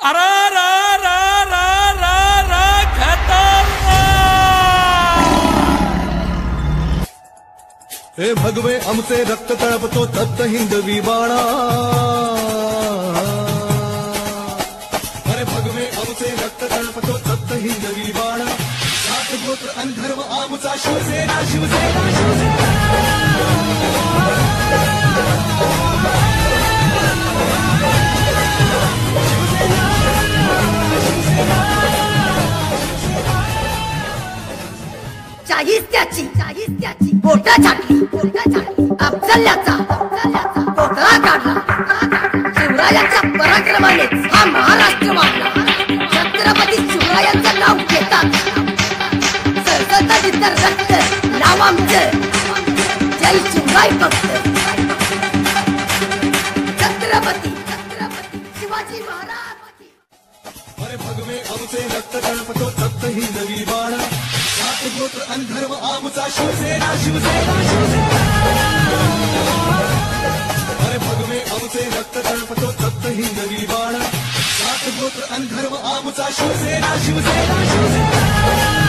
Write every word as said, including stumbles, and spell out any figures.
अरे रा रा रा रा रा खतरनाक। हे भगवे आमचे रक्त तळपतो तप्त हिंदवी बाणा। अरे भगवे आमचे रक्त तळपतो तप्त हिंदवी बाणा। जात गोत्र अन धर्म आमचा शिवसेना शिवसेना शिवसेना। चाळीस त्याची चाळीस त्याची बोटा छाटली बोटा छाटली अफजल्याचा अफजल्याचा पोतळा काढला शिवरायांच्या पराक्रमाने हा महाराष्ट्र वाढला। छत्रपती शिवरायांचं नाव घेतात सरसता जिथं रक्त नाव आमचं जय शिवराय भक्त। छत्रपती छत्रपती शिवाजी महाराज। अरे भगवे आमचे रक्त तळपतो तप्त हिंदवी बाणा। जात गोत्र अन धर्म आमचा शिवसेना शिवसेना शिवसेना। अरे भगवे आमचे रक्त तळपतो तप्त हिंदवी बाणा। जात गोत्र अन धर्म आमचा शिवसेना शिवसेना शिवसेना।